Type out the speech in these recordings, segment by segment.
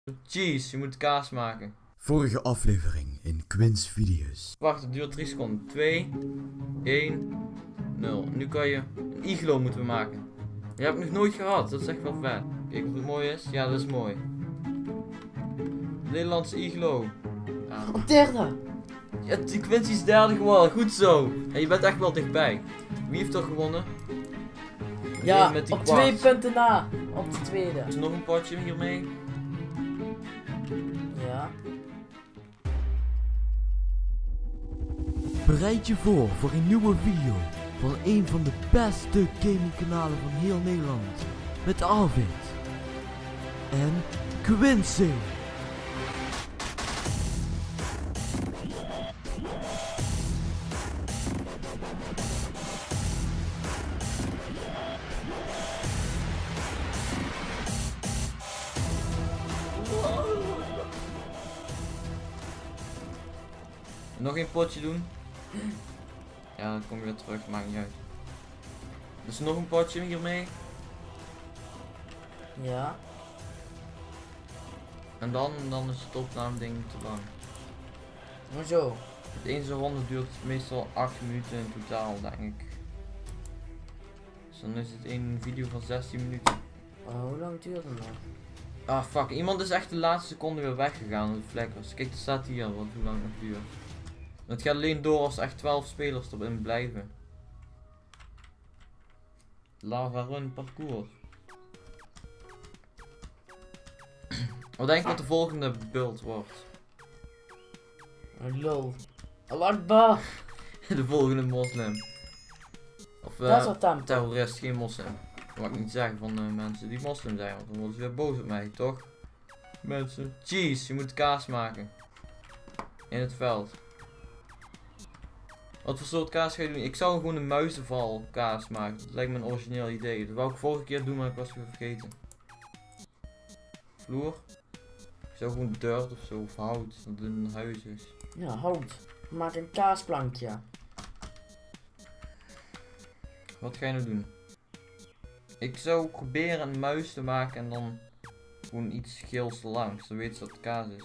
Cheese, je moet kaas maken. Vorige aflevering in Quin's video's. Wacht, het duurt 3 seconden. 2, 1, 0. Nu kan je een iglo moeten we maken. Die heb ik nog nooit gehad, dat is echt wel vet. Kijk of het mooi is. Ja, dat is mooi. Nederlandse iglo. Ja. Op derde. Ja, Quincy is derde geworden, goed zo. En je bent echt wel dichtbij. Wie heeft er gewonnen? Ja, met die op kwart. 2 punten na. Op de tweede. Is er nog een potje hiermee? Ja. Bereid je voor een nieuwe video van een van de beste gamingkanalen van heel Nederland. Met Arvid en Quincy. Nog een potje doen? Ja, dan kom je weer terug, maakt niet uit. Dus nog een potje hiermee. Ja. En dan is het opname ding te lang. Hoezo? Het ene ronde duurt meestal 8 minuten in totaal, denk ik. Dus dan is het een video van 16 minuten. Oh, hoe lang duurt het nog? Ah fuck, iemand is echt de laatste seconde weer weggegaan op de vlekkers. Kijk, er staat hier wat hoe lang het nog duurt. Het gaat alleen door als er echt 12 spelers erin blijven. Lava run parcours. Wat denk je wat de volgende build wordt? Lol. Al-Akbar. De volgende moslim. Of Dat is wat dan. terrorist, geen moslim. Dat mag ik niet zeggen van mensen die moslim zijn, want dan worden ze weer boos op mij, toch? Mensen. Cheese, je moet kaas maken. In het veld. Wat voor soort kaas ga je doen? Ik zou gewoon een muizenval kaas maken. Dat lijkt me een origineel idee. Dat wou ik vorige keer doen, maar ik was het weer vergeten. Vloer. Ik zou gewoon dirt of zo, of hout, dat het een huis is. Ja, hout. Maak een kaasplankje. Wat ga je nou doen? Ik zou proberen een muis te maken en dan gewoon iets geels erlangs. Dan weet ze dat het kaas is.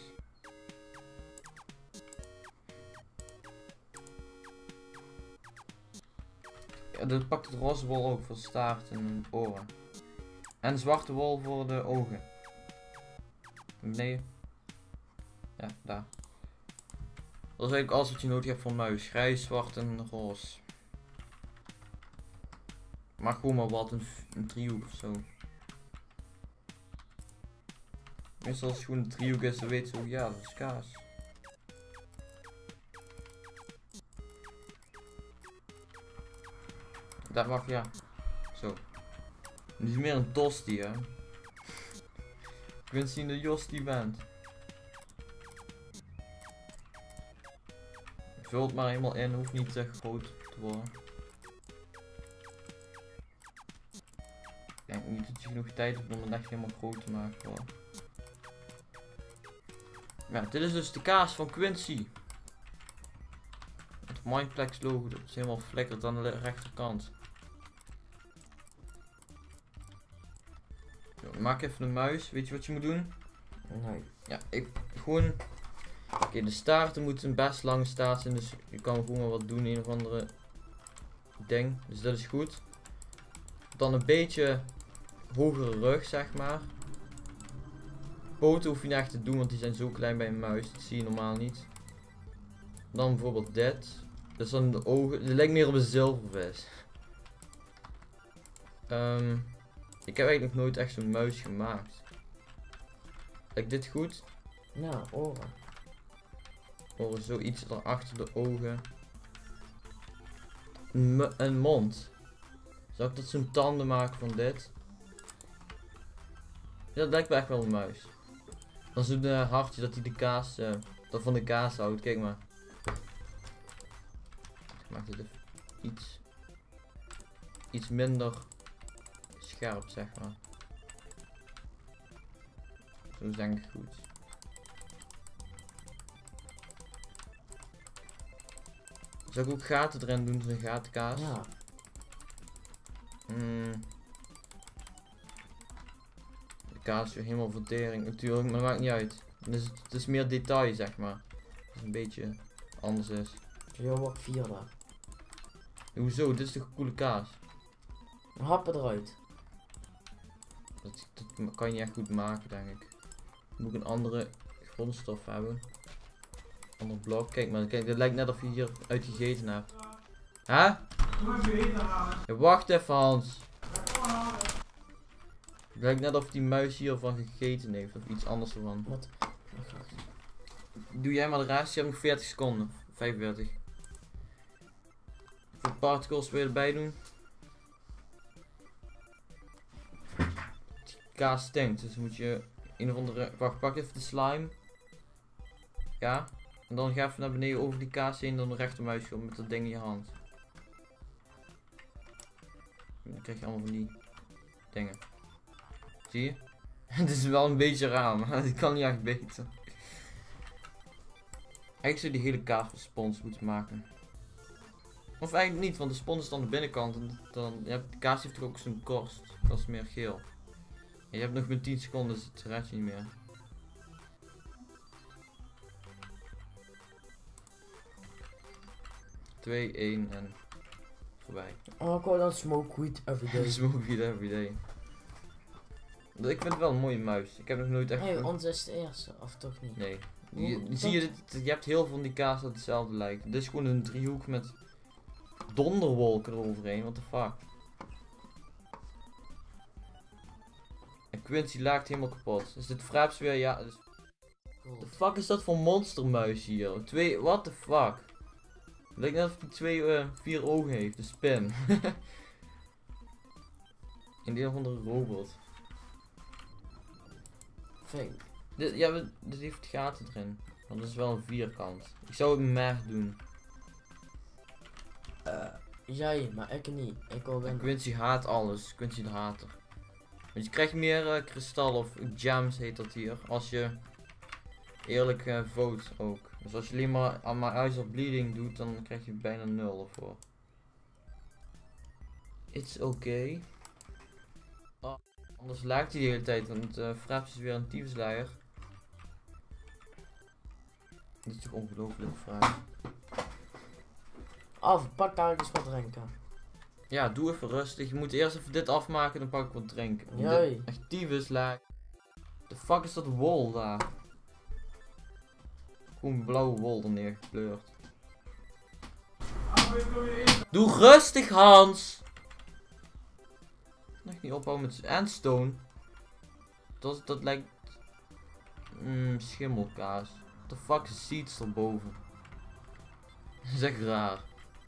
Ja, dat pakt het roze wol ook voor staart en oren. En zwarte wol voor de ogen. Nee. Ja, daar. Dat is eigenlijk alles wat je nodig hebt voor een muis. Grijs, zwart en roze. Maar gewoon maar wat, een driehoek of zo. Meestal als het gewoon een driehoek is, dan weet ze ook, ja, dat is kaas. Dat mag, ja. Zo. Het is meer een tosti, hè. Ik wens zien dat Jos die bent. Vul het maar helemaal in, hoeft niet te groot te worden. Ik denk niet dat je genoeg tijd hebt om het echt helemaal groot te maken, hoor. Ja, dit is dus de kaas van Quincy. Het Mindplex logo, dat is helemaal flikkerd aan de rechterkant. Zo, maak even een muis, weet je wat je moet doen? Nee. Ja, gewoon... Oké, de staarten moeten best lang staart zijn, dus je kan gewoon maar wat doen, een of andere ding. Dus dat is goed. Dan een beetje hogere rug, zeg maar. Poten hoef je niet echt te doen, want die zijn zo klein bij een muis. Dat zie je normaal niet. Dan bijvoorbeeld dit. Dat is dan de ogen. Het lijkt meer op een zilvervis. Ik heb eigenlijk nog nooit echt zo'n muis gemaakt. Lijkt dit goed? Nou, oren. Oren zoiets erachter de ogen. Een mond. Zou ik dat zo'n tanden maken van dit? Ja, dat lijkt me echt wel een muis. Dan zo'n hartje dat hij de kaas, dat van de kaas houdt. Kijk maar. Ik maak dit even iets minder scherp, zeg maar. Zo is denk ik goed. Zou ik ook gaten erin doen, zo'n gatenkaas? Ja. kaas weer helemaal vertering natuurlijk, maar dat maakt niet uit. Dus het is meer detail zeg maar. Dat het een beetje anders is. Yo, wat vierde. Hoezo? Dit is toch een coole kaas? Happen eruit. Dat kan je echt goed maken denk ik. Moet ik een andere grondstof hebben. Ander blok. Kijk maar, kijk, het lijkt net of je hier uit gegeten hebt. Hè? Ja, wacht even Hans. Het lijkt net of die muis hiervan gegeten heeft of iets anders ervan. Wat? Doe jij maar de rest, je hebt nog 40 seconden. 45. Hoeveel particles wil je erbij doen? Die kaas stinkt, dus moet je een of andere... Wacht, pak even de slime. Ja. En dan ga even naar beneden over die kaas heen, dan de rechtermuisje met dat ding in je hand. Dan krijg je allemaal van die dingen. Zie je? Het is wel een beetje raar, maar het kan niet echt beter. Eigenlijk zou die hele kaas van spons moeten maken. Of eigenlijk niet, want de spons is dan de binnenkant. En dan, de kaas heeft toch ook zo'n korst. Dat is meer geel. En je hebt nog maar 10 seconden, dus het red je niet meer. Twee, 1 en voorbij. Oh, ik wou dan smoke weed every day. Smoke weed every day. Ik vind het wel een mooie muis. Ik heb nog nooit echt... Hey, onze is de eerste, of toch niet? Nee. Zie je, je hebt heel veel van die kaas dat hetzelfde lijkt. Dit is gewoon een driehoek met donderwolken eroverheen. What the fuck. En Quincy laakt helemaal kapot. Is dit fraps weer? Ja. Dus... What the fuck is dat voor monstermuis hier? Twee, what the fuck. Het lijkt net of hij 4 ogen heeft. De spin. In die van de robot. Fijn. Dit heeft gaten erin. Want het is wel een vierkant. Ik zou het meer doen. Jij, maar ik niet. Ik wil winnen. Quincy haat alles. Quincy de hater. Want je krijgt meer kristal of gems heet dat hier. Als je eerlijk vote ook. Dus als je alleen maar aan My Eyes of Bleeding doet, dan krijg je bijna 0 ervoor. It's okay. Oh, anders lijkt hij de hele tijd, want Fraps is weer een tyfusleier. Dit is toch ongelooflijk vraag. Af, pak daar eens wat drinken. Ja, doe even rustig. Je moet eerst even dit afmaken, dan pak ik wat drinken. Jee. Echt tyfusleier. The fuck is dat wol daar? Gewoon blauwe wol er neergepleurd. Doe rustig Hans! Echt niet ophouden met endstone. Dat lijkt... schimmelkaas. What the fuck is seeds erboven? Dat is echt raar.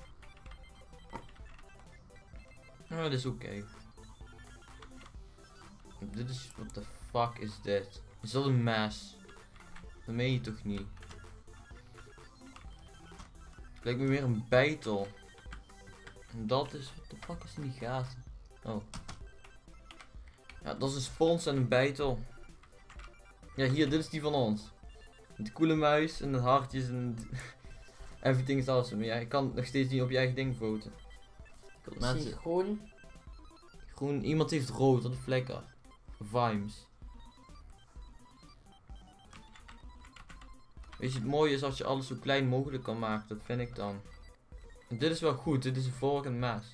Nou, dat is oké. Dit is... What the fuck is dit? Is dat een mes? Dat meen je toch niet? Het lijkt me weer een bijtel. En dat is... What the fuck is in die gaten? Oh. Ja, dat is een spons en een bijtel. Ja, hier, dit is die van ons. De coole muis en de hartjes en... Everything is awesome. Ja, je kan nog steeds niet op je eigen ding voten. Mensen... Groen. Groen, iemand heeft rood, wat een vlekken. Vimes. Weet je, het mooie is als je alles zo klein mogelijk kan maken, dat vind ik dan. En dit is wel goed, dit is een vork en mes.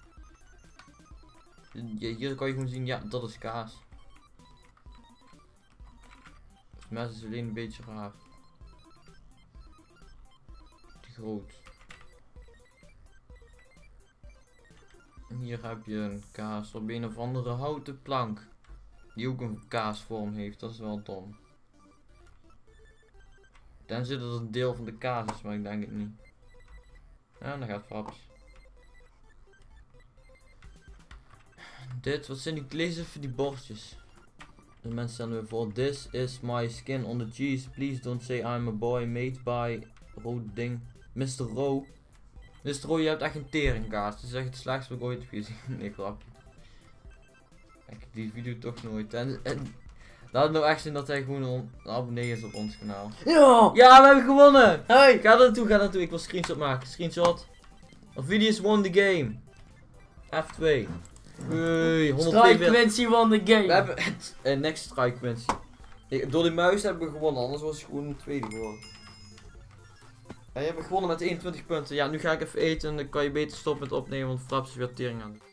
Hier kan je gewoon zien, ja, dat is kaas. Het mes is alleen een beetje raar. Te groot. En hier heb je een kaas op een of andere houten plank. Die ook een kaasvorm heeft, dat is wel dom. Tenzij dat het een deel van de kaas is, maar ik denk het niet. Ja, dan gaat Fraps. Dit, wat zijn die, lees even die bordjes. De mensen stellen weer voor. This is my skin on the cheese. Please don't say I'm a boy made by rood ding. Mr. Rowe. Mr. Rowe, je hebt echt een teringkaas. Dat is echt het slechtste wat ik ooit heb gezien. Nee, grapje. Ik heb die video toch nooit. En laat het nou echt zien dat hij gewoon een abonnee is op ons kanaal. Ja! Ja, we hebben gewonnen! Hey! Ga er naartoe. Ik wil screenshot maken. Screenshot. Of video's won the game. F2. Hey, 102 Strike weer. Quincy won de game. We hebben het next strike Quincy. Door die muis hebben we gewonnen, anders was het gewoon een tweede geworden. Ja, je hebt gewonnen met 21 punten. Ja, nu ga ik even eten en dan kan je beter stoppen met opnemen, want Fraps is weer tering aan.